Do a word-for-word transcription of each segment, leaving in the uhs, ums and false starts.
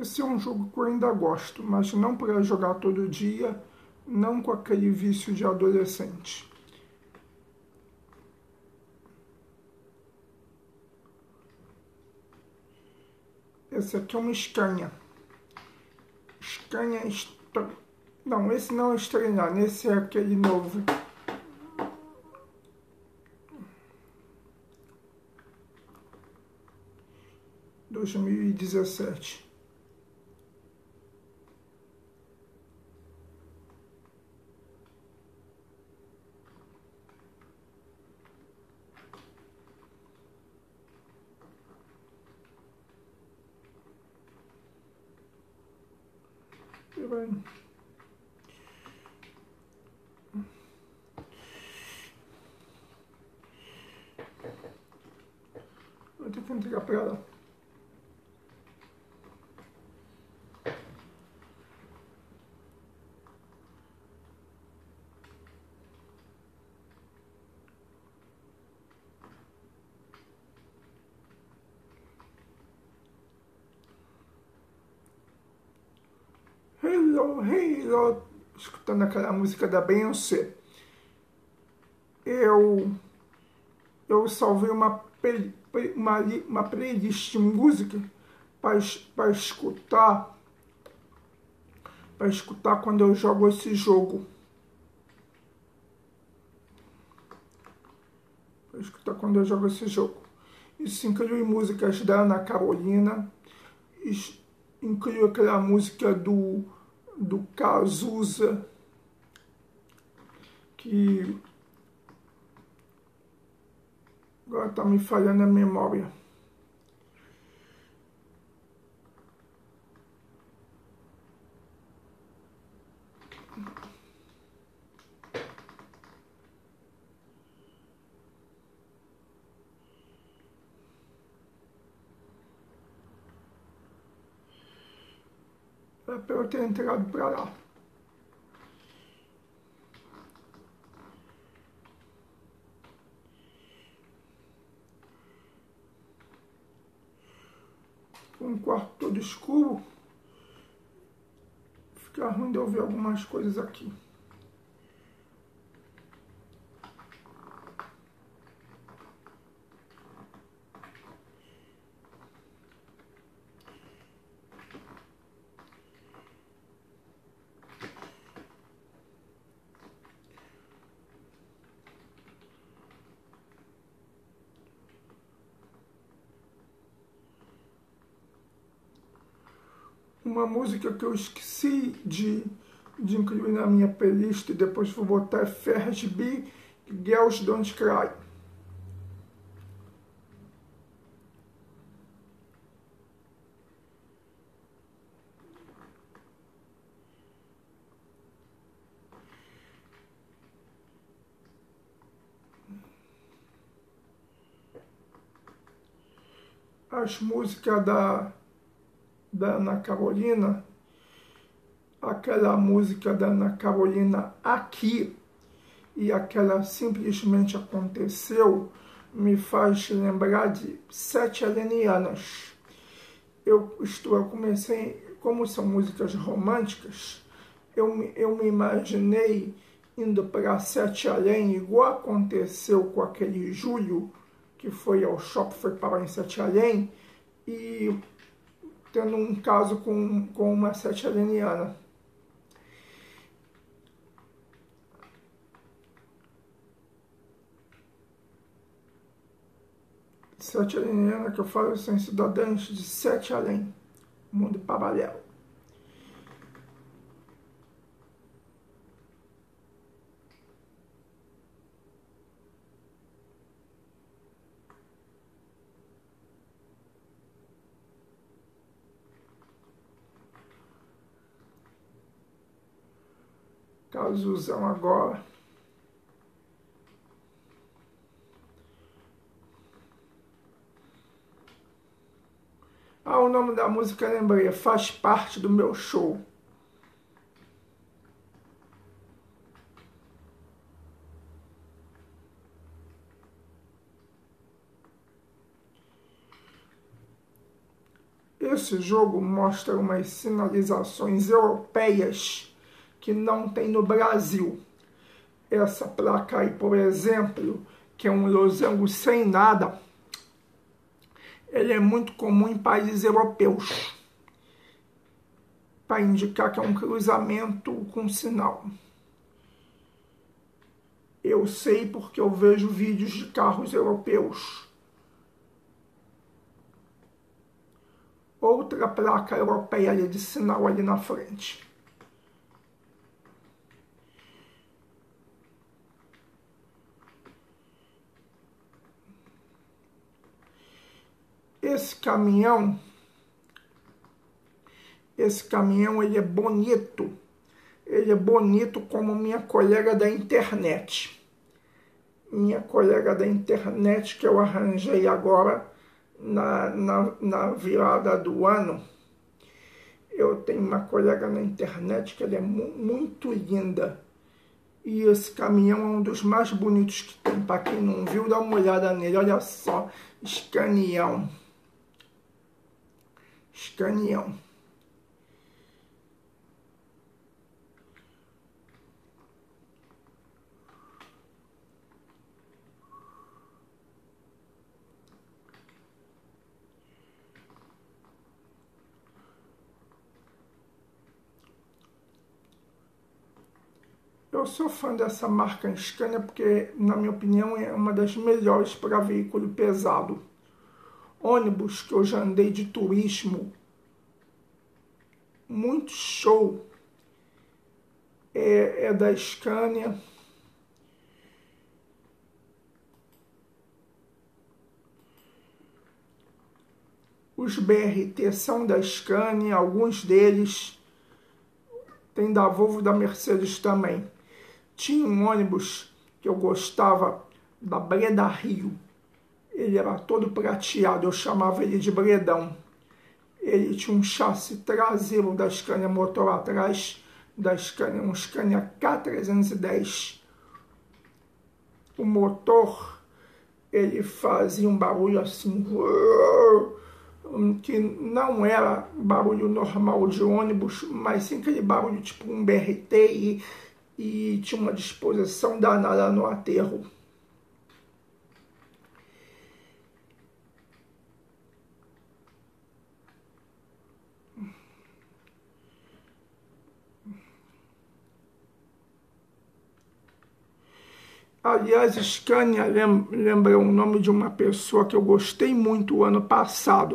Esse é um jogo que eu ainda gosto, mas não para jogar todo dia, não com aquele vício de adolescente. Esse aqui é uma Scania. Scania... Não, esse não é estranhar, esse é aquele novo. dois mil e dezessete. E vai... Vou ter que entregar pra ela. Hello, hello, escutando aquela música da Beyoncé. Eu, eu salvei uma, uma, uma playlist de música para escutar, para escutar quando eu jogo esse jogo. Para escutar quando eu jogo esse jogo. Isso inclui músicas da Ana Carolina, isso inclui aquela música do, do Cazuza, que agora está me falhando a memória. É para eu ter entrado para lá. Um quarto todo escuro, fica ruim de eu ver algumas coisas aqui. Uma música que eu esqueci de, de incluir na minha playlist e depois vou botar é Ferris B, Girls Don't Cry. As músicas da, da Ana Carolina, aquela música da Ana Carolina Aqui e aquela Simplesmente Aconteceu, me faz lembrar de Sete Alenianas. Eu, estou, eu comecei, como são músicas românticas, eu, eu me imaginei indo para Sete Além, igual aconteceu com aquele Júlio, que foi ao shopping, foi parar em Sete Além, e tendo um caso com, com uma Sete Aleniana. Sete Aleniana que eu falo são cidadãs de Sete Além, mundo paralelo. Casuzão agora. Ah, o nome da música, lembrei, Faz Parte do Meu Show. Esse jogo mostra umas sinalizações europeias que não tem no Brasil. Essa placa aí, por exemplo, que é um losango sem nada, ele é muito comum em países europeus, para indicar que é um cruzamento com sinal. Eu sei porque eu vejo vídeos de carros europeus. Outra placa europeia ali de sinal ali na frente. Esse caminhão, esse caminhão ele é bonito. Ele é bonito como minha colega da internet. Minha colega da internet que eu arranjei agora na, na, na virada do ano. Eu tenho uma colega na internet que ela é mu muito linda. E esse caminhão é um dos mais bonitos que tem. Para quem não viu, dá uma olhada nele. Olha só, Scanião. Scanião. Eu sou fã dessa marca Scania porque, na minha opinião, é uma das melhores para veículo pesado. Ônibus que eu já andei de turismo, muito show, é, é da Scania. Os B R T são da Scania, alguns deles tem da Volvo e da Mercedes também. Tinha um ônibus que eu gostava, da Breda Rio. Ele era todo prateado, eu chamava ele de Bredão. Ele tinha um chassi traseiro da Scania motor atrás, da Scania, um Scania K trezentos e dez. O motor, ele fazia um barulho assim, que não era barulho normal de ônibus, mas sim aquele barulho tipo um B R T e, e tinha uma disposição danada no aterro. Aliás, Scania lembra o nome de uma pessoa que eu gostei muito o ano passado.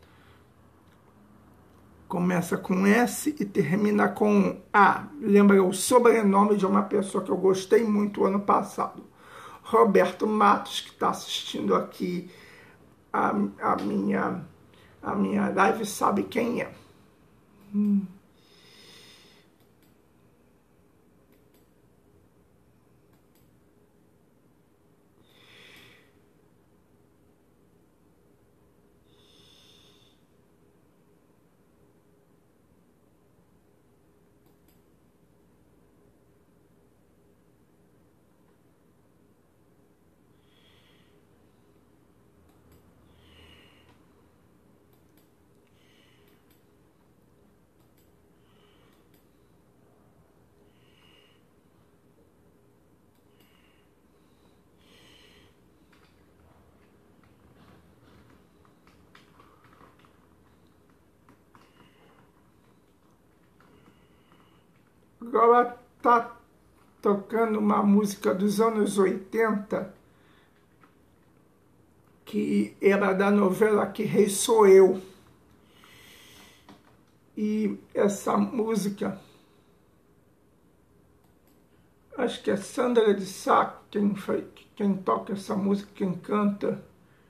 Começa com S e termina com A. Lembra o sobrenome de uma pessoa que eu gostei muito o ano passado. Roberto Matos, que está assistindo aqui a, a, minha, a minha live, sabe quem é. Hum. Agora tá tocando uma música dos anos oitenta, que era da novela Que Rei Sou Eu. E essa música, acho que é Sandra de Sá quem, quem toca essa música, quem canta.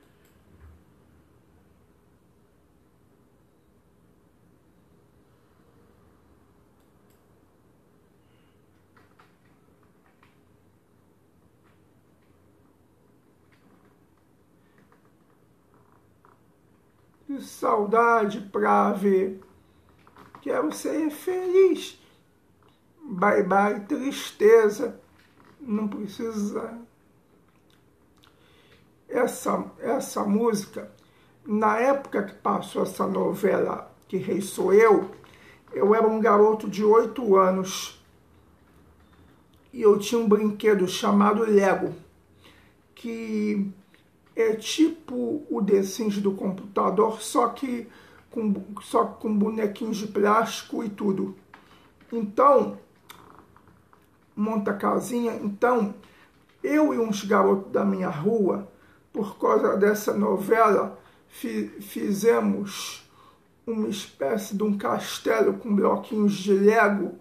De saudade pra ver, quero ser feliz, bye bye tristeza, não precisa. Essa, essa música Na época que passou essa novela Que Rei Sou Eu, eu era um garoto de oito anos e eu tinha um brinquedo chamado Lego, que é tipo o The Sims do computador, só que com, só com bonequinhos de plástico e tudo. Então, monta casinha. Então, eu e uns garotos da minha rua, por causa dessa novela, fi, fizemos uma espécie de um castelo com bloquinhos de Lego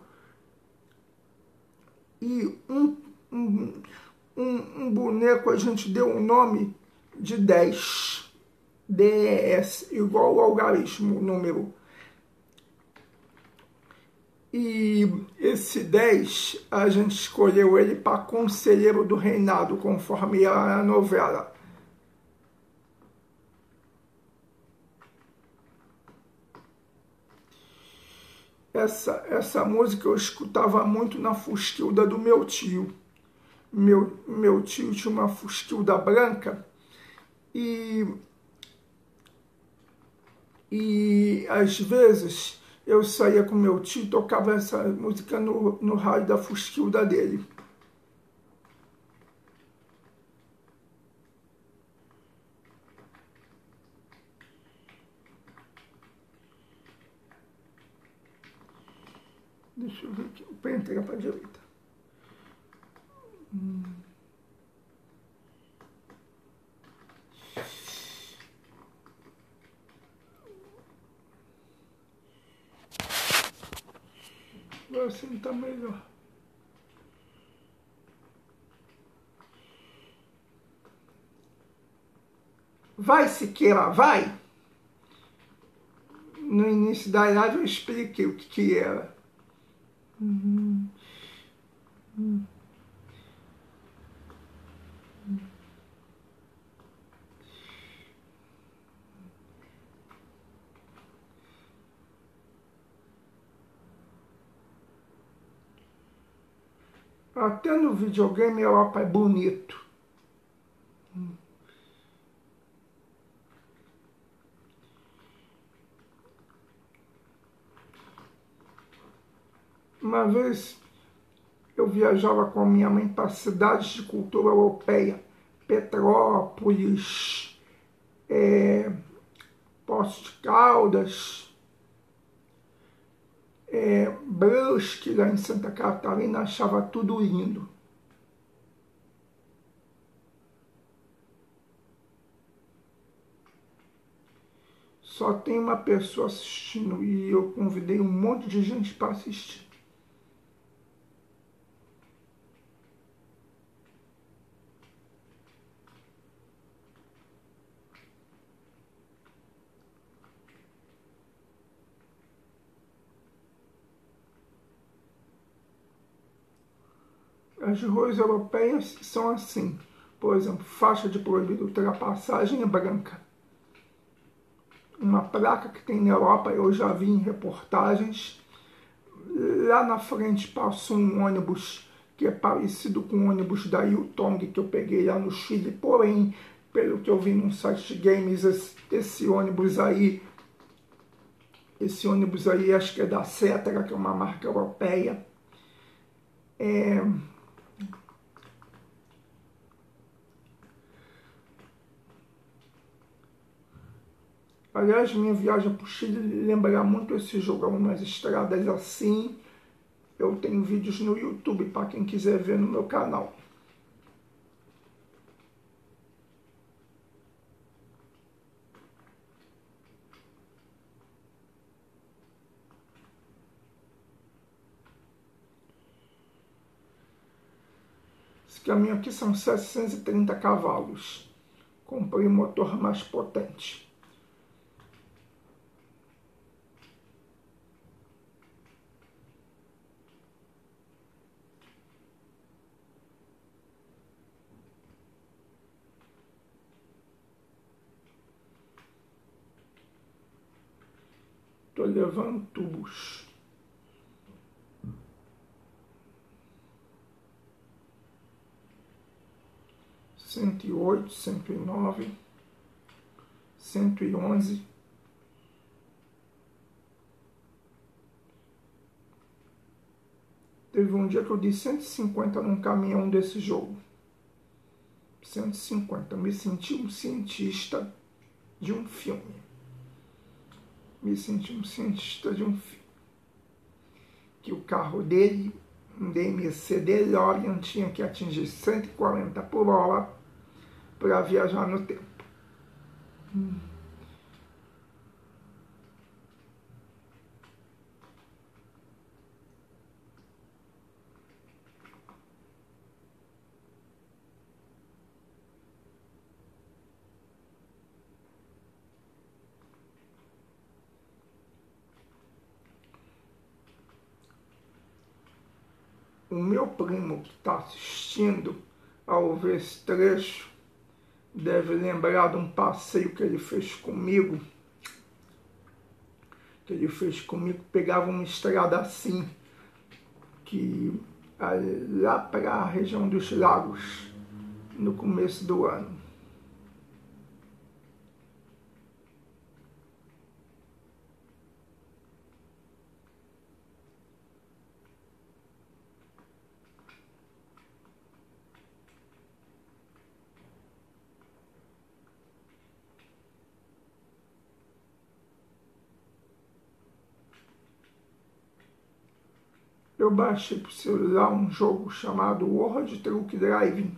e um, um, um, um boneco a gente deu o nome de dez. D E S, igual o algarismo, o número. E esse dez, a gente escolheu ele para conselheiro do reinado, conforme a novela. Essa, essa música eu escutava muito na Fusquilda do meu tio. Meu, meu tio tinha uma Fusquilda branca e, e às vezes eu saía com meu tio e tocava essa música no, no rádio da Fusquilda dele. Deixa eu ver aqui, para entregar para a direita. Hum. Assim tá melhor. Vai, Siqueira, vai! No início da live eu expliquei o que, que era. Uhum. Uhum. Até no videogame a Europa é bonito. Uma vez eu viajava com a minha mãe para cidades de cultura europeia, Petrópolis, é, Poços de Caldas, é, Brusque, lá em Santa Catarina, achava tudo lindo. Só tem uma pessoa assistindo e eu convidei um monte de gente para assistir. As ruas europeias são assim. Por exemplo, faixa de proibido ultrapassagem é branca. Uma placa que tem na Europa, eu já vi em reportagens. Lá na frente passa um ônibus que é parecido com o ônibus da Yutong que eu peguei lá no Chile, porém, pelo que eu vi num site de games, esse, esse ônibus aí, esse ônibus aí acho que é da Cetra, que é uma marca europeia. É... Aliás, minha viagem para o Chile lembra muito esse jogo, umas estradas assim. Eu tenho vídeos no YouTube para quem quiser ver no meu canal. Esse caminho aqui são setecentos e trinta cavalos. Comprei um motor mais potente. Estou levando tubos. Cento e oito, cento e nove, cento e onze. Teve um dia que eu dei cento e cinquenta num caminhão desse jogo. cento e cinquenta. Eu me senti um cientista de um filme. Me senti um cientista de um filme. Que o carro dele, um D M C DeLorean, tinha que atingir cento e quarenta por hora para viajar no tempo. Hum. O meu primo que está assistindo ao ver esse trecho deve lembrar de um passeio que ele fez comigo. Que ele fez comigo, pegava uma estrada assim, que lá para a região dos lagos, no começo do ano. Eu baixei para o celular um jogo chamado World Truck Driving.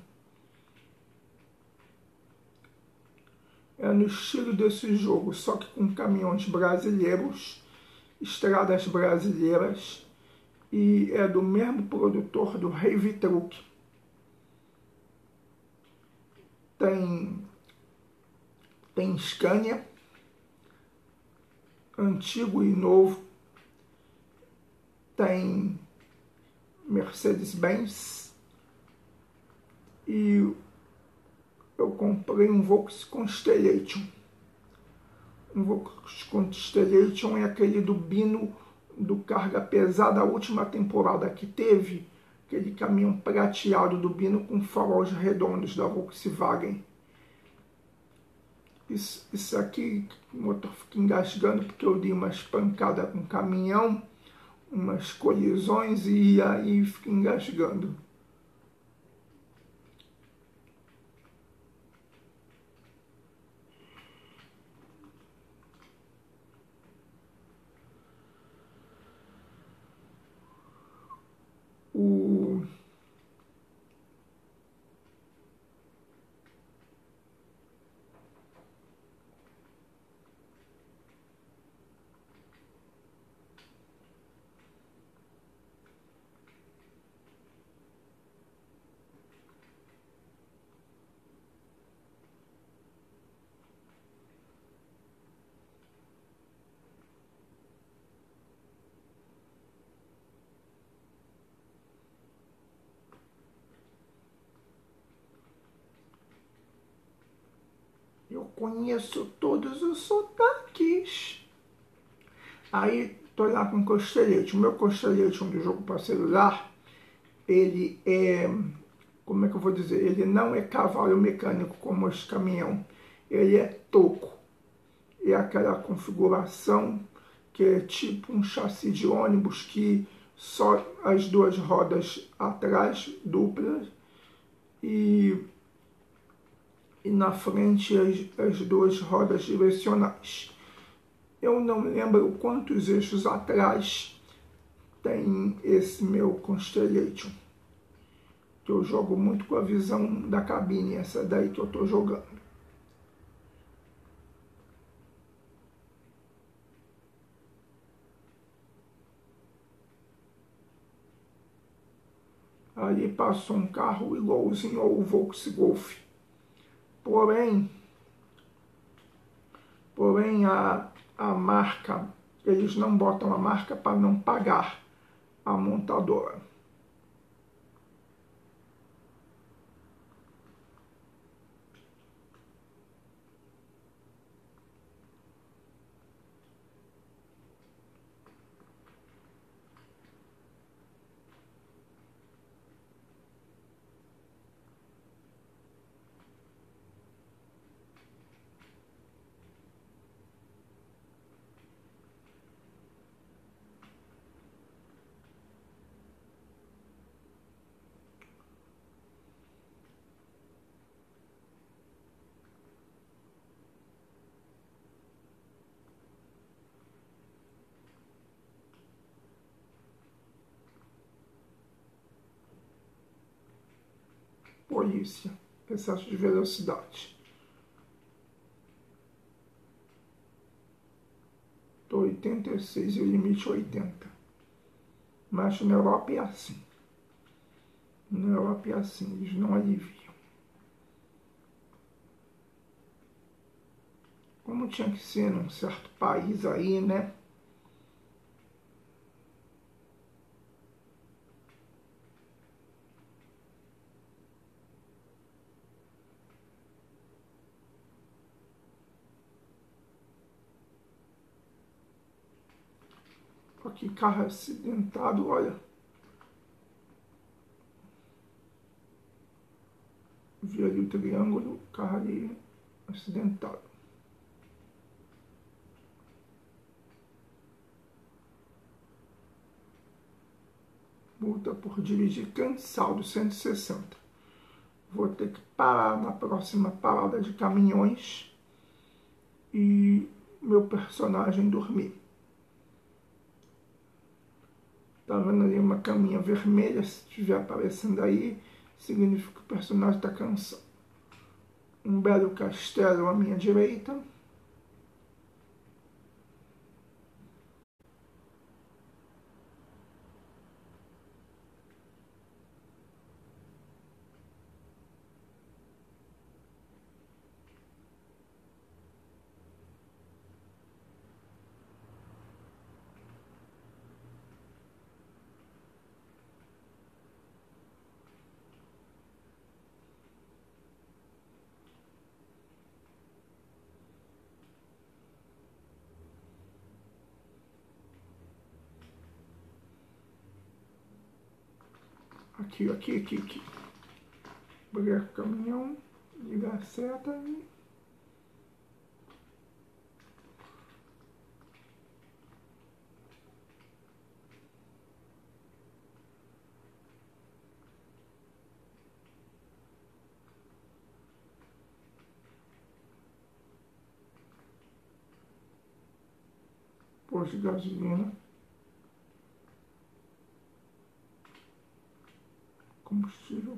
É no estilo desse jogo, só que com caminhões brasileiros, estradas brasileiras, e é do mesmo produtor do Heavy Truck. Tem, tem Scania, antigo e novo, tem Mercedes-Benz e eu comprei um Volkswagen Constellation. Um Volkswagen Constellation é aquele do Bino do Carga Pesada, a última temporada que teve, aquele caminhão prateado do Bino com faróis redondos da Volkswagen. Isso, isso aqui, o motor fica engasgando porque eu dei umas pancadas com o caminhão, umas colisões e aí fica engasgando. O... Eu conheço todos os sotaques. Aí tô lá com o Constellation. O meu Constellation do jogo para celular, ele é, como é que eu vou dizer? Ele não é cavalo mecânico como esse caminhão. Ele é toco. É aquela configuração que é tipo um chassi de ônibus que só as duas rodas atrás, duplas, e, e na frente as, as duas rodas direcionais. Eu não lembro quantos eixos atrás tem esse meu Constellation. Que eu jogo muito com a visão da cabine, essa daí que eu estou jogando. Ali passou um carro igualzinho ao Volkswagen Golf. Porém, porém a, a marca, eles não botam a marca para não pagar a montadora. Polícia, excesso de velocidade. Tô oitenta e seis e o limite é oitenta. Mas na Europa é assim. Na Europa é assim, eles não aliviam. Como tinha que ser num certo país aí, né? Aqui, carro acidentado, olha. Vi ali o triângulo, carro ali acidentado. Multa por dirigir cansado, cento e sessenta. Vou ter que parar na próxima parada de caminhões e meu personagem dormir. Tá vendo ali uma caminha vermelha? Se estiver aparecendo aí, significa que o personagem está cansado. Um belo castelo à minha direita. Aqui, aqui, aqui, aqui. Pegar o caminhão, ligar a seta e... posto de gasolina. Combustível.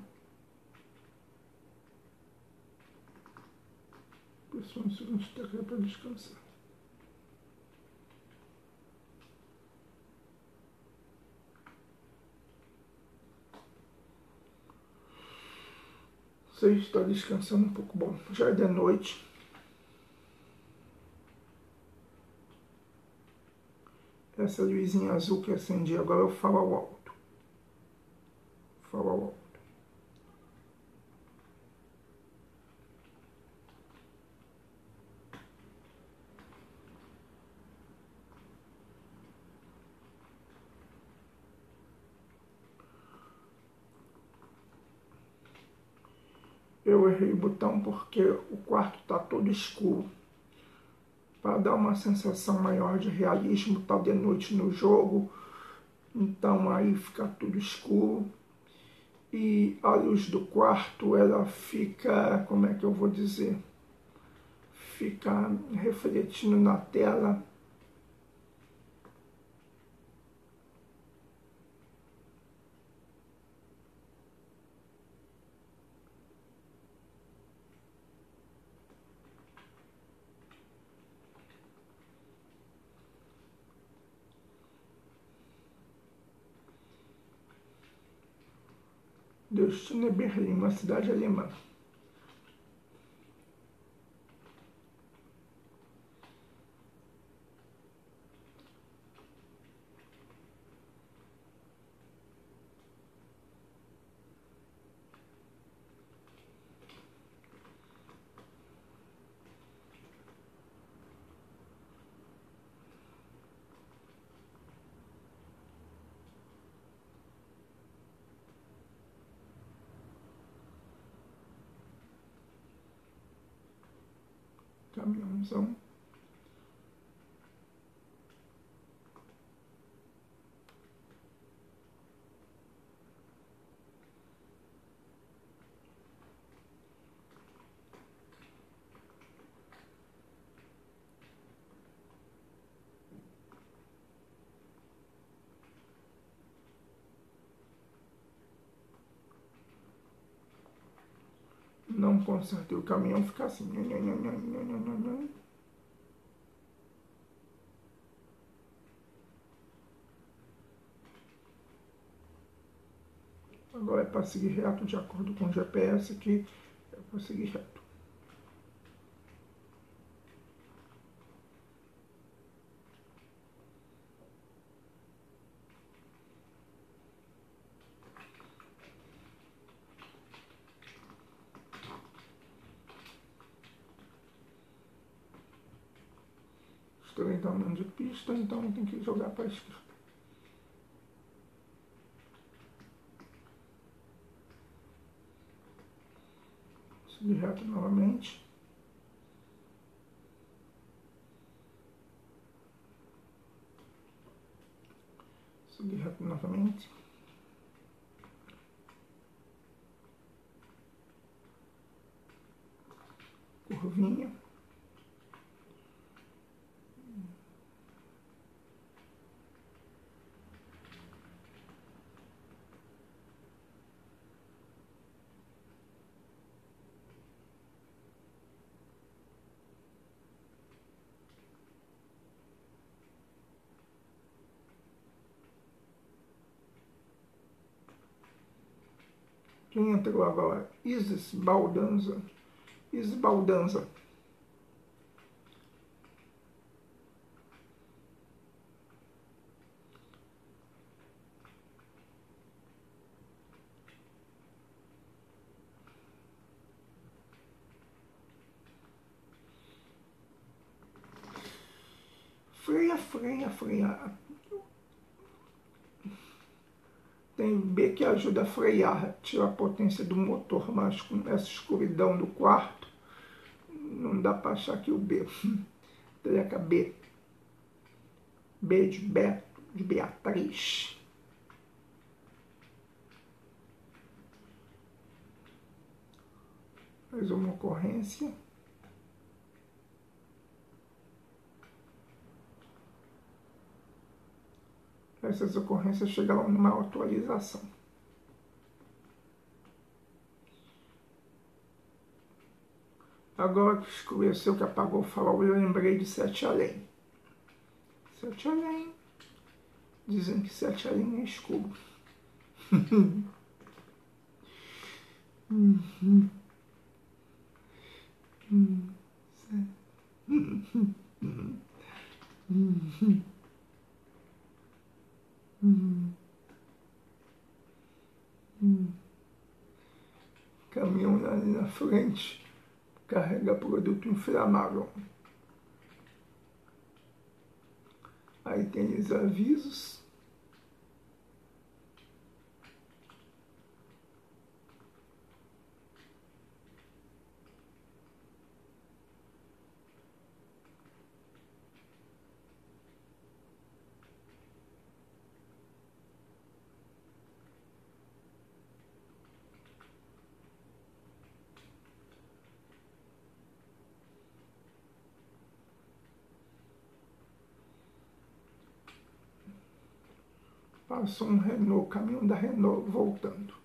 Pessoa no segundo esteca para descansar. Você está descansando um pouco. Bom, já é de noite. Essa luzinha azul que acendi agora é o farol alto. Farol alto. Eu errei o botão porque o quarto está todo escuro. Para dar uma sensação maior de realismo, está de noite no jogo. Então aí fica tudo escuro. E a luz do quarto, ela fica, como é que eu vou dizer? Fica refletindo na tela. Destino é Berlim, uma cidade alemã. Caminhãozão. não consertei o caminhão, fica assim. Nhan, nhan, nhan, nhan, nhan, nhan, nhan. Agora é para seguir reto de acordo com o G P S aqui, é para seguir reto. Estou entrando de pista, então tem que jogar para a esquerda. Seguir reto novamente. Seguir reto novamente. Curvinha. Quem entrou agora? Isis Baldanza. Isis Baldanza. Freia, freia, freia. Tem B que ajuda a frear, tira a potência do motor, mas com essa escuridão do quarto, não dá para achar que o B. Treca B. B de Beto, de Beatriz. Mais uma ocorrência. Essas ocorrências chegaram numa atualização. Agora que escureceu, que apagou o farol, eu lembrei de Sete Além. Sete Além. Dizem que Sete Além é escuro. Uhum. Uhum. Uhum. Uhum. Uhum. Uhum. Uhum. Caminhão ali na frente carrega produto inflamável. Aí tem os avisos. Passou um Renault, caminhão da Renault voltando.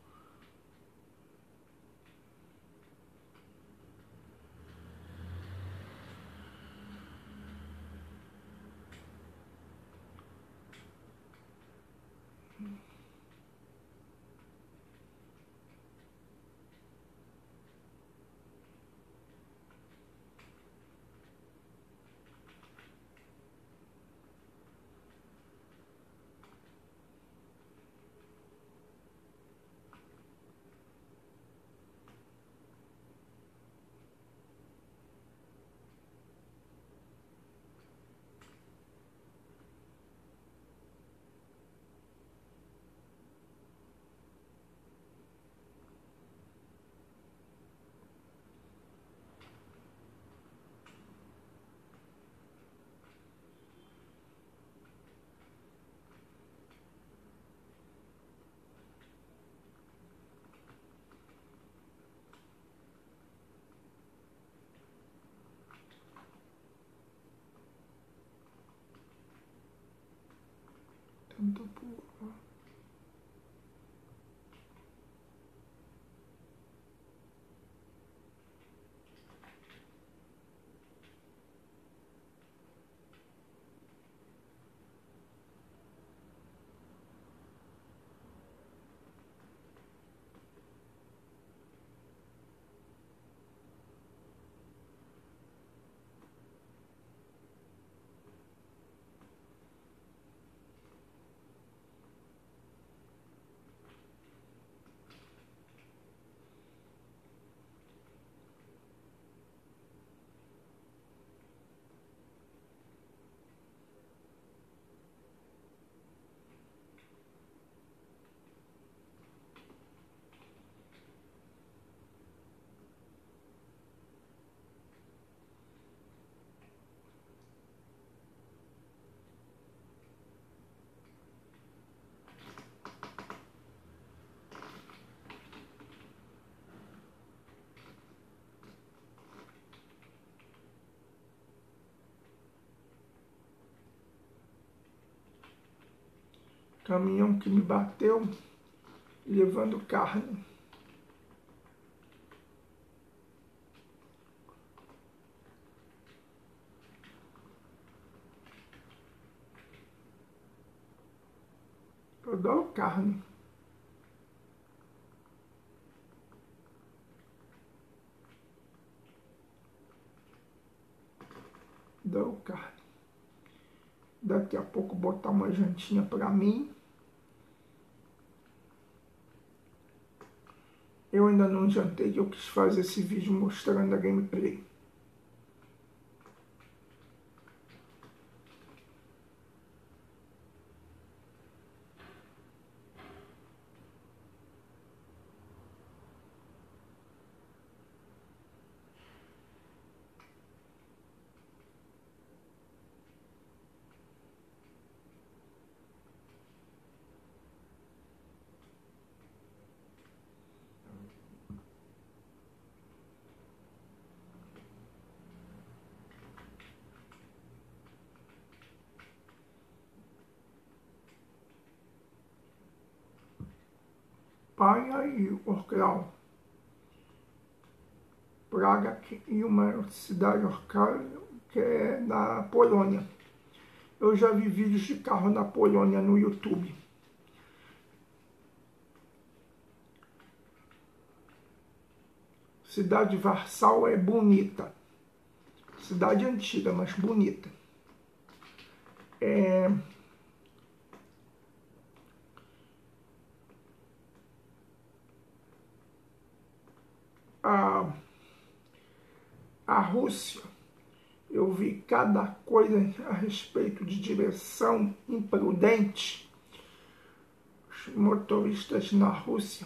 Caminhão que me bateu levando carne. Eu adoro carne. Adoro carne. Daqui a pouco botar uma jantinha pra mim. Eu ainda não jantei, eu quis fazer esse vídeo mostrando a gameplay. Paia e Orklau. Praga e uma cidade Orklau que é na Polônia. Eu já vi vídeos de carro na Polônia no YouTube. Cidade de Varsal é bonita. Cidade antiga, mas bonita. É... A... A Rússia, eu vi cada coisa a respeito de direção imprudente. Os motoristas na Rússia,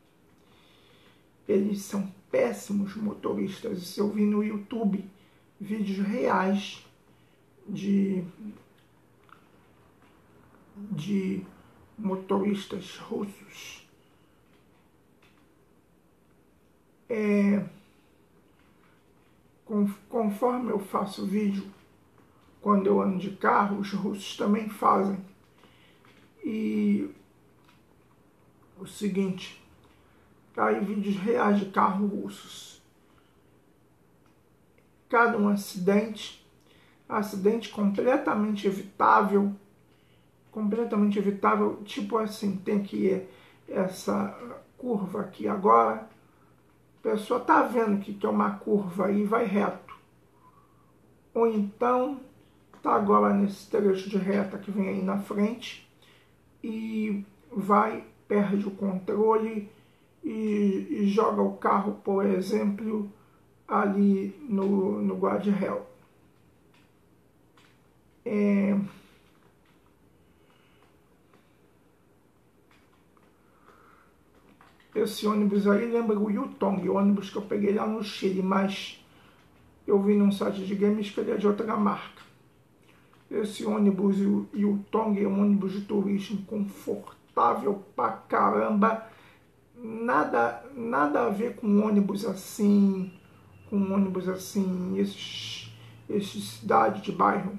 eles são péssimos motoristas. Isso eu vi no YouTube, vídeos reais de, de motoristas russos. É... Conforme eu faço vídeo, quando eu ando de carro, os russos também fazem. E o seguinte, tá aí vídeos reais de carro russos. Cada um acidente, acidente completamente evitável, completamente evitável, tipo assim, tem que ir essa curva aqui agora. A pessoa tá vendo que é uma curva e vai reto. Ou então, tá agora nesse trecho de reta que vem aí na frente e vai, perde o controle e, e joga o carro, por exemplo, ali no, no guarda-réu. É... Esse ônibus aí lembra o Yutong, o ônibus que eu peguei lá no Chile, mas eu vi num site de games que ele é de outra marca. Esse ônibus Yutong é um ônibus de turismo confortável pra caramba. Nada, nada a ver com ônibus assim, com ônibus assim, esses, esses cidade de bairro.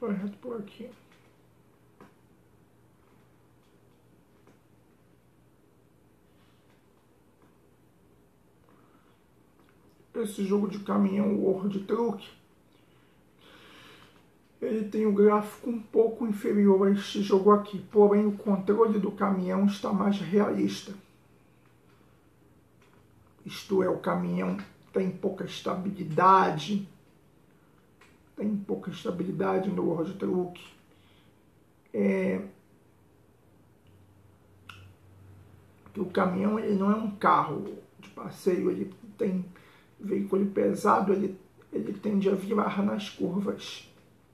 Vai reto por aqui. Esse jogo de caminhão World Truck, ele tem um gráfico um pouco inferior a este jogo aqui, porém o controle do caminhão está mais realista. Isto é, o caminhão tem pouca estabilidade, tem pouca estabilidade no World Truck. É, que o caminhão ele não é um carro de passeio, ele tem veículo pesado, ele, ele tende a virar nas curvas.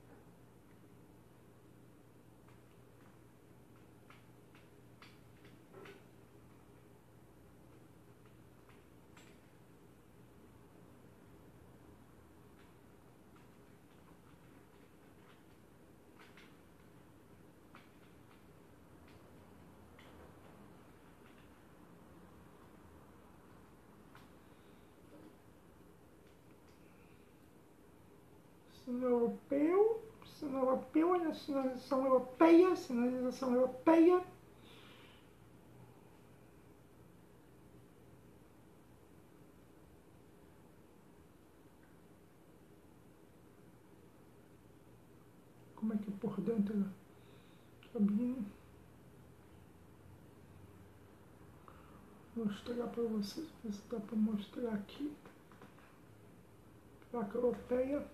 Sinal europeu, sinal europeu, olha, sinalização europeia, sinalização europeia. Como é que é por dentro da cabine? Vou mostrar para vocês, ver se dá para mostrar aqui. Placa europeia.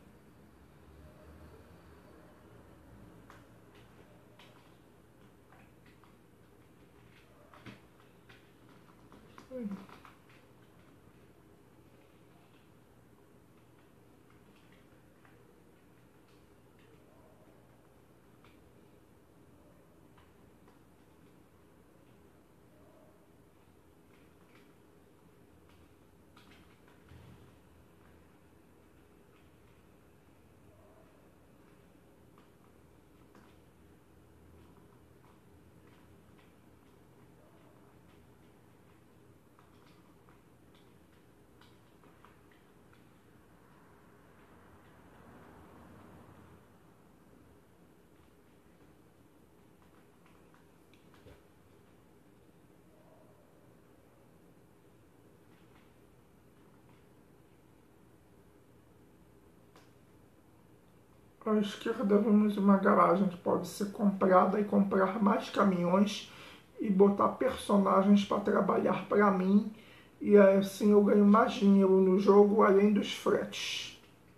À esquerda vemos uma garagem que pode ser comprada e comprar mais caminhões e botar personagens para trabalhar para mim, e assim eu ganho mais dinheiro no jogo além dos fretes.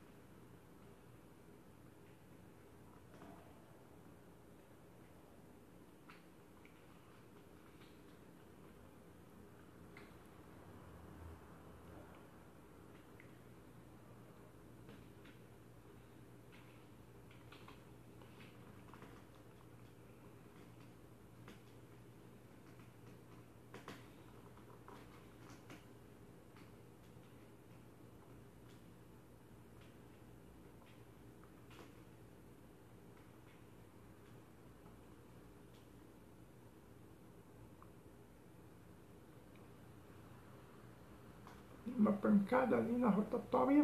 Uma pancada ali na rotatória.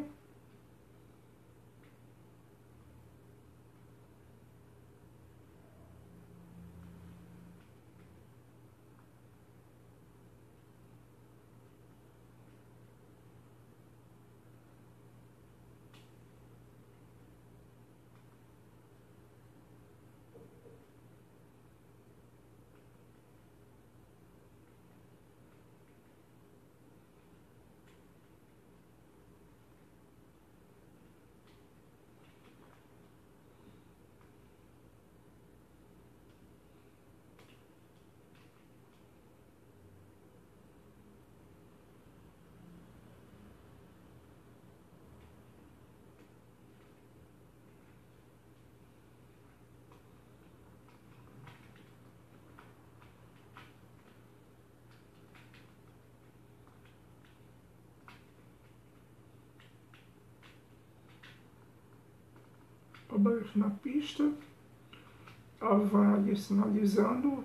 Obras na pista, a van ali sinalizando,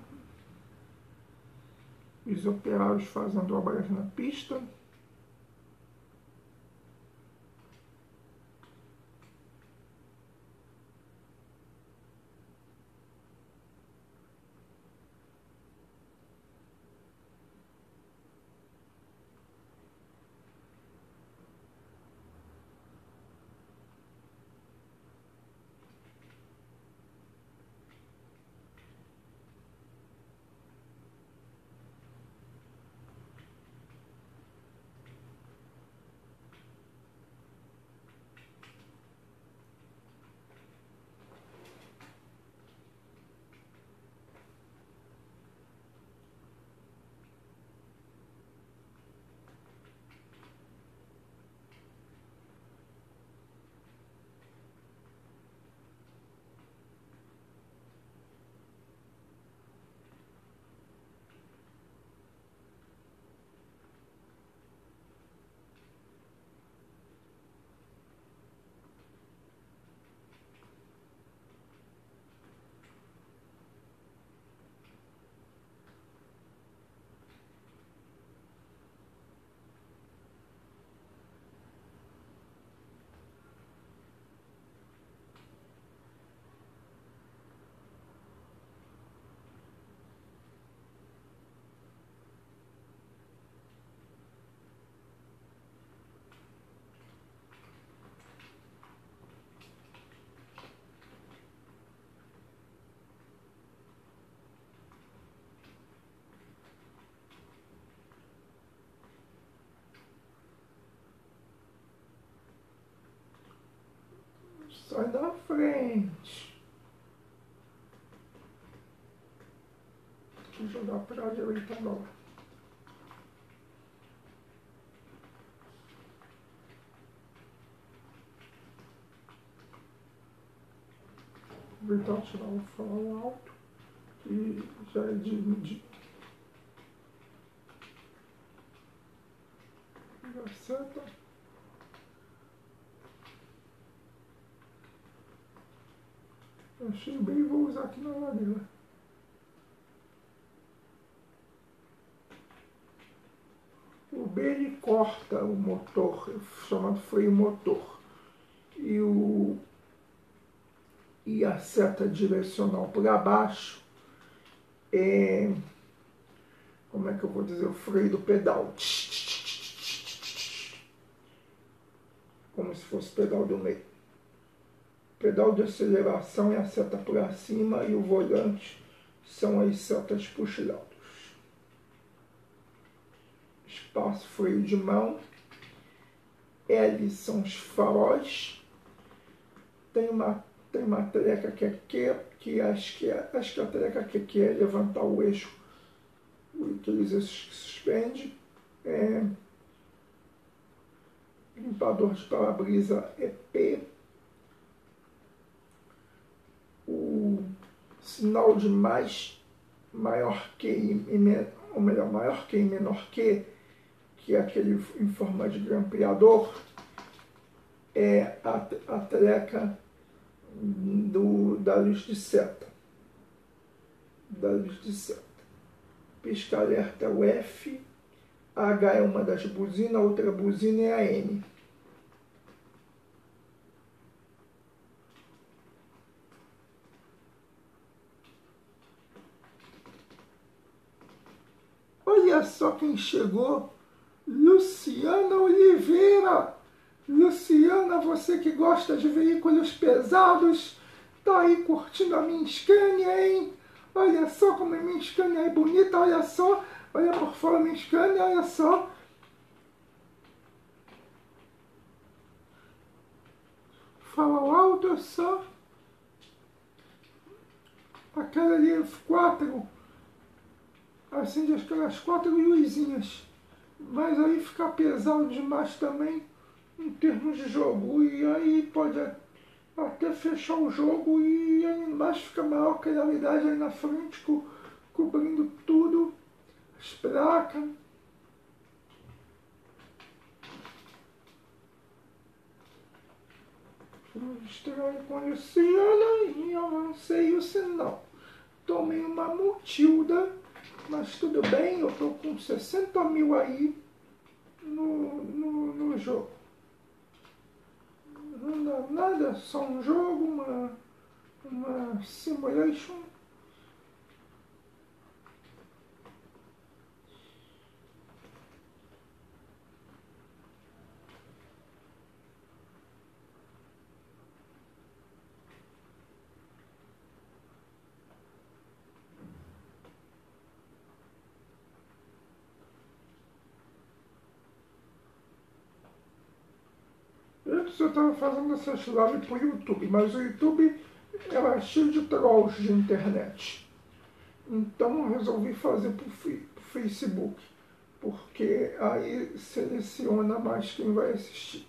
os operários fazendo obras na pista. Sai da frente. Vou jogar para a direita agora. Vou tentar tirar o farol alto, que já é de medir. Já seta. Achei bem, vou usar aqui na ladeira. O B ele corta o motor, chamado freio motor. E, o, e a seta direcional para baixo é, como é que eu vou dizer, o freio do pedal. Como se fosse o pedal do meio. O pedal de aceleração é a seta para cima e o volante são as setas para os lados. Espaço, freio de mão. L são os faróis. Tem uma, tem uma treca que é Q, que acho que, é, acho que a treca que é, Q é levantar o eixo, aqueles eixos que suspende. É, limpador de para-brisa é P. O sinal de mais, maior que e, ou melhor, maior que e menor que, que é aquele em forma de grampeador, é a, a treca do, da luz de seta. Da luz de seta. Pisca-alerta é o F, a H é uma das buzinas, a outra buzina é a N. Olha só quem chegou, Luciana Oliveira. Luciana, você que gosta de veículos pesados, tá aí curtindo a minha Scania, hein? Olha só como a minha Scania é bonita, olha só. Olha por fora a minha Scania, olha só. Fala alto, olha só. Aquela ali, quatro. Acende aquelas quatro luzinhas. Mas aí fica pesado demais também em termos de jogo. E aí pode até fechar o jogo e aí embaixo fica maior que a realidade aí na frente, co cobrindo tudo. As placas. Estranho com a Luciana e avancei o sinal. Tomei uma multilda. Mas tudo bem, eu tô com sessenta mil aí no, no, no jogo. Não dá nada, só um jogo, uma, uma simulation. Antes eu estava fazendo essas lives para o YouTube, mas o YouTube era cheio de trolls de internet. Então eu resolvi fazer para o Facebook, porque aí seleciona mais quem vai assistir.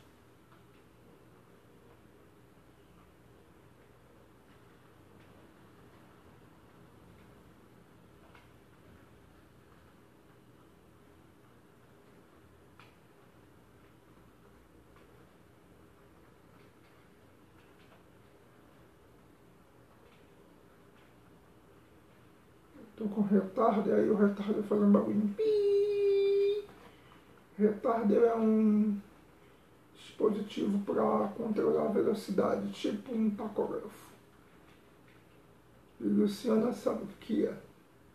Estou com retardo, e aí o retardo faz um bagulho. Retardo é um dispositivo para controlar a velocidade, tipo um tacógrafo. E Luciana sabe o que é.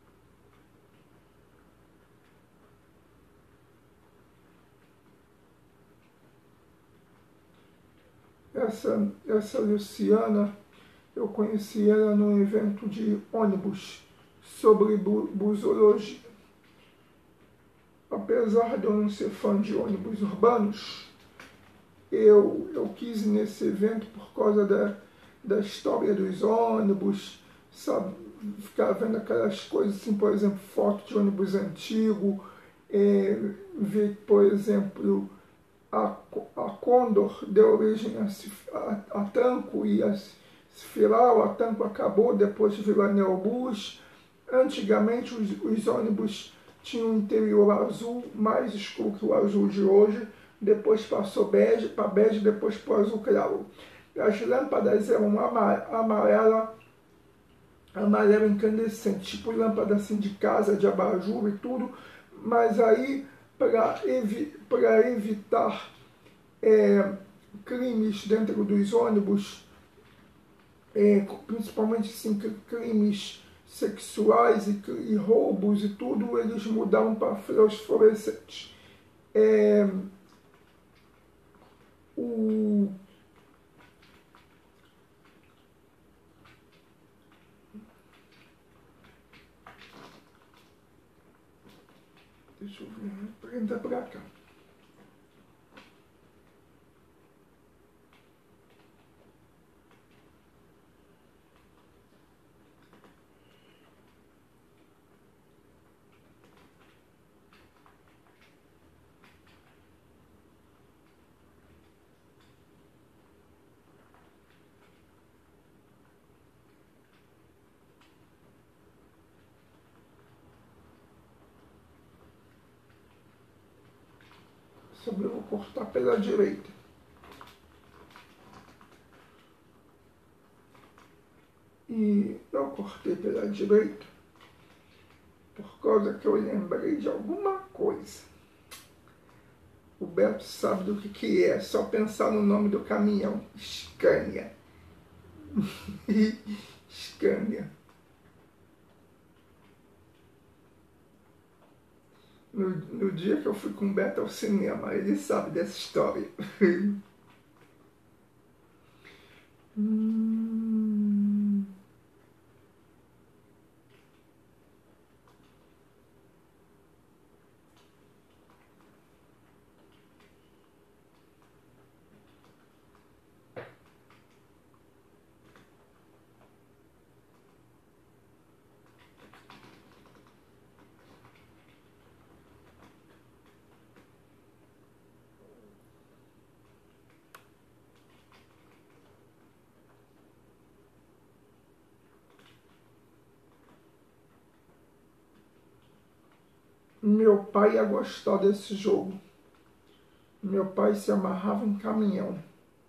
Essa, essa Luciana, eu conheci ela num evento de ônibus sobre bu busologia. Apesar de eu não ser fã de ônibus urbanos, eu, eu quis ir nesse evento por causa da, da história dos ônibus, sabe? Ficar vendo aquelas coisas assim, por exemplo, foto de ônibus antigo, é, ver, por exemplo, a, a Condor deu origem a, a, a Tanco e a Cifiral, a Tanco acabou, depois virou a Neobus. Antigamente os, os ônibus tinham um interior azul, mais escuro que o azul de hoje, depois passou bege, para bege, depois para o azul claro. As lâmpadas eram amarela, amarelo incandescente, tipo lâmpada assim de casa, de abajur e tudo, mas aí para evi evitar é, crimes dentro dos ônibus, é, principalmente assim, crimes sexuais e, e roubos e tudo, eles mudaram para fluorescentes. É, o Deixa eu ver, prenda para cá. Sobre eu vou cortar pela direita. E eu cortei pela direita por causa que eu lembrei de alguma coisa. O Beto sabe do que, que é, só pensar no nome do caminhão. Scania. Scania. No, no dia que eu fui com o Beto ao cinema, ele sabe dessa história. hum... Meu pai ia gostar desse jogo. Meu pai se amarrava em caminhão.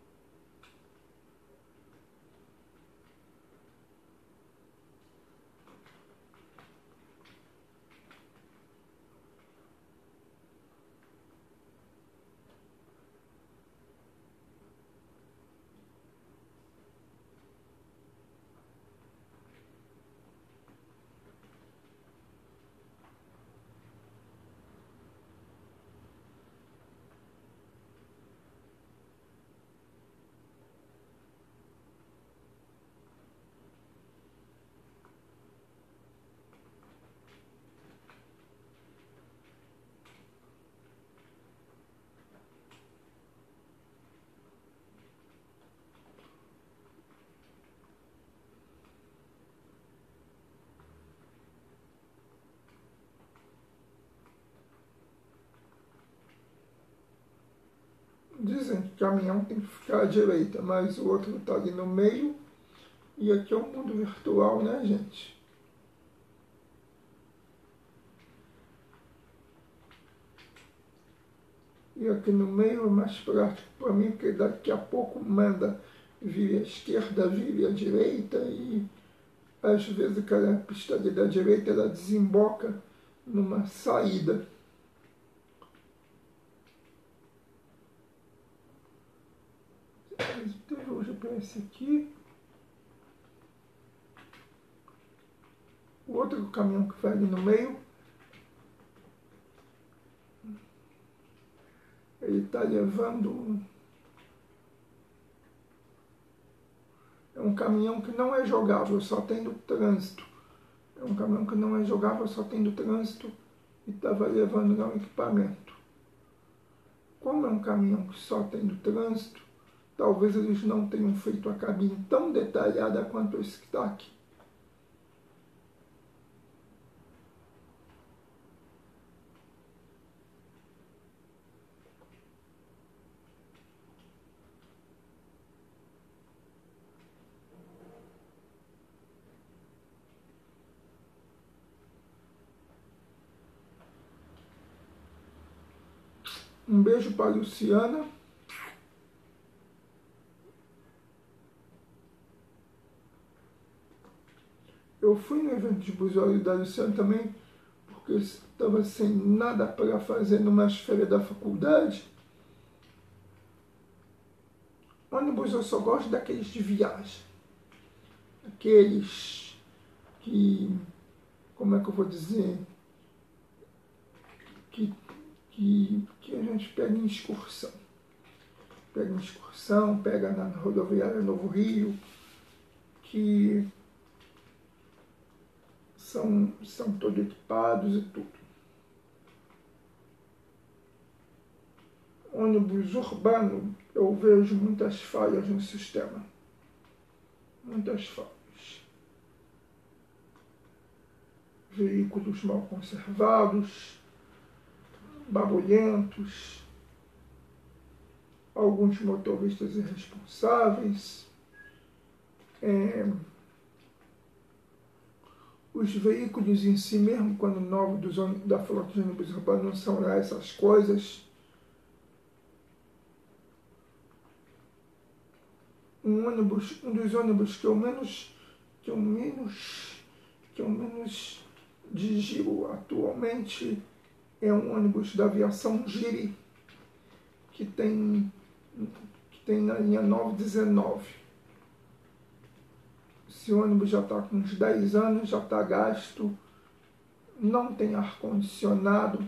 Dizem que o caminhão tem que ficar à direita, mas o outro está ali no meio. E aqui é um mundo virtual, né, gente? E aqui no meio é mais prático para mim, porque daqui a pouco manda vir à esquerda, vir à direita, e às vezes aquela pista ali da direita ela desemboca numa saída. Teve o G P S aqui. O outro caminhão que vai ali no meio, ele está levando... É um caminhão que não é jogável, só tem do trânsito. É um caminhão que não é jogável, só tem do trânsito, e estava levando lá um equipamento. como é um caminhão que só tem no trânsito, talvez eles não tenham feito a cabine tão detalhada quanto esse que está aqui. Um beijo para a Luciana. Eu fui no evento de busório da Luciana também, porque eu estava sem nada para fazer numa férias da faculdade. Ônibus eu só gosto daqueles de viagem. Aqueles que, como é que eu vou dizer, que, que, que a gente pega em excursão. Pega em excursão, pega na rodoviária Novo Rio, que são, são todos equipados e tudo. Ônibus urbano, eu vejo muitas falhas no sistema. Muitas falhas. Veículos mal conservados, barulhentos, alguns motoristas irresponsáveis, é, os veículos em si mesmo, quando novos dos ônibus, da frota de ônibus urbanos, não são lá essas coisas. Um ônibus, um dos ônibus que eu menos, que eu menos, que eu menos dirijo atualmente é um ônibus da aviação Giri, que tem, que tem na linha novecentos e dezenove. Esse ônibus já está com uns dez anos, já está gasto, não tem ar-condicionado,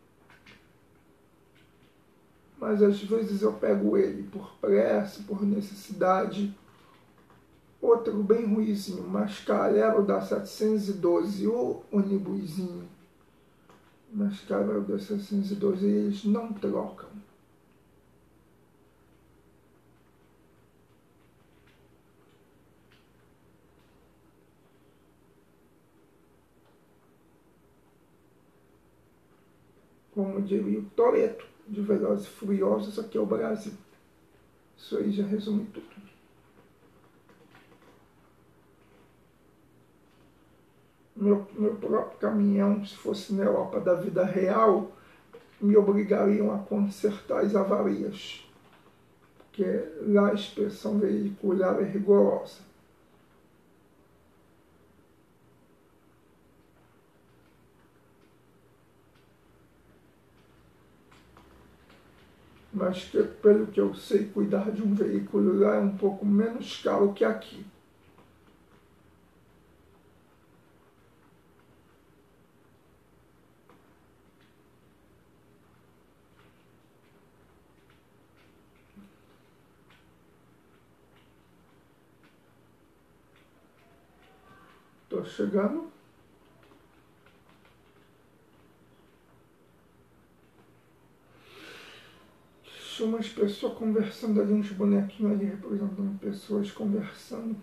mas às vezes eu pego ele por pressa, por necessidade. Outro bem ruizinho, Mascalero da setecentos e doze, o ônibusinho Mascalero da setecentos e doze, eles não trocam. Como diria o Toretto, de Velozes e Furiosos, isso aqui é o Brasil. Isso aí já resume tudo. Meu, meu próprio caminhão, se fosse na Europa da vida real, me obrigariam a consertar as avarias, porque lá a inspeção veicular é rigorosa. Mas que, pelo que eu sei, cuidar de um veículo lá é um pouco menos caro que aqui. Estou chegando. Tinha umas pessoas conversando ali, uns bonequinhos ali representando pessoas conversando.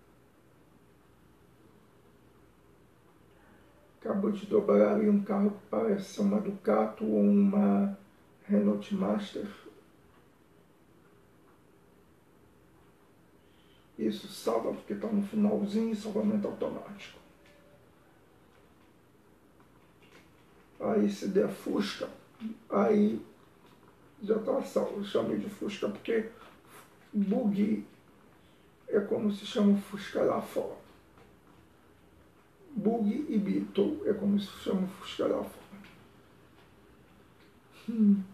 Acabou de dobrar ali um carro que parece uma Ducato ou uma Renault Master. Isso salva porque está no finalzinho, salvamento automático. Aí se der Fusca, aí já está salvo. Eu chamo de Fusca porque bug é como se chama o Fusca lá fora. Bug e Beetle é como se chama o Fusca lá fora. Hum.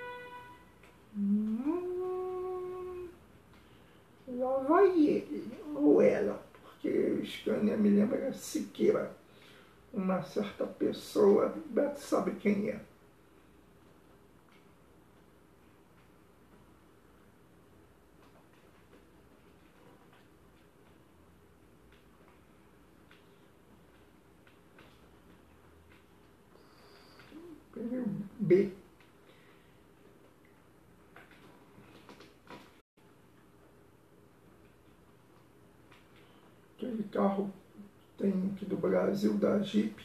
Lá vai ele. ou ela, porque Scania me lembra Siqueira, uma certa pessoa, Beto sabe quem é. B. Aquele carro tem aqui do Brasil, da Jeep.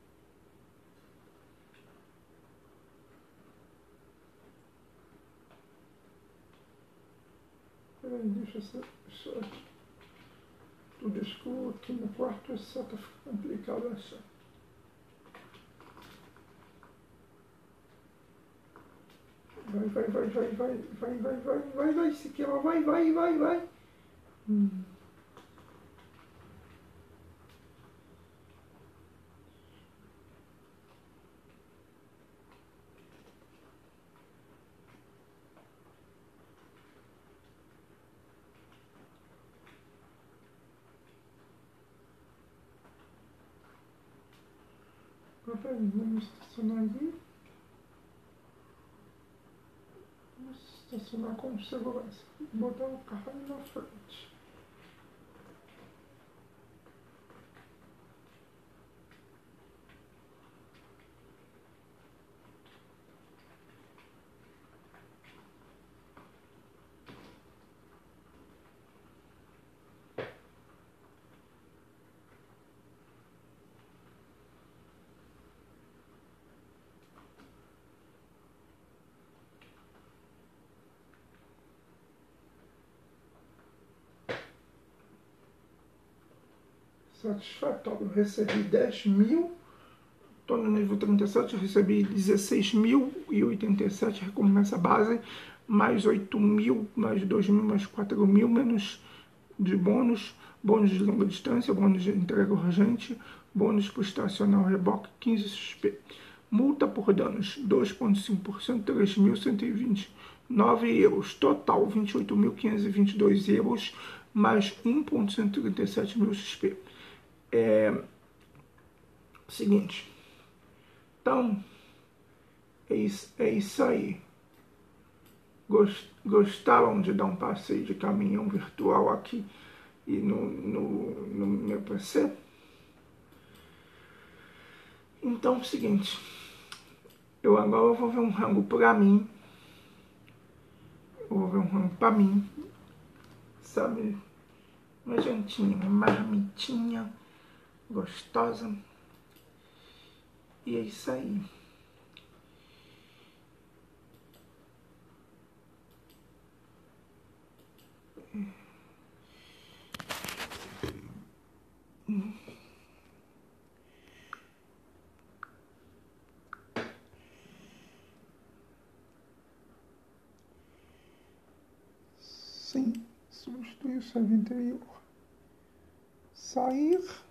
Peraí, deixa essa, essa tudo escuro aqui no quarto, essa tá ficando complicado achar. Vai, vai, vai, vai, vai, vai, vai, vai, vai, vai, Siqueira, vai, vai, vai, vai. Hum. Vamos estacionar ali. Vamos estacionar com segurança. Botar o carro ali na frente. Satisfatório. Recebi dez mil. Estou no nível trinta e sete, recebi dezesseis mil e oitenta e sete recompensa base, mais oito mil, mais dois mil, mais quatro mil, menos de bônus, bônus de longa distância, bônus de entrega urgente, bônus por estacionar o reboque, quinze X P. Multa por danos, dois vírgula cinco por cento, três mil cento e vinte e nove euros. Total, vinte e oito mil quinhentos e vinte e dois euros, mais um vírgula cento e trinta e sete mil X P. É... Seguinte. Então, é isso, é isso aí. Gostaram de dar um passeio de caminhão virtual aqui e no, no, no meu P C? Então é o seguinte, eu agora vou ver um rango pra mim. Eu vou ver um rango pra mim. Sabe? Uma jantinha, uma marmitinha gostosa. E é isso aí. Sim, substituir o servo anterior. Sair.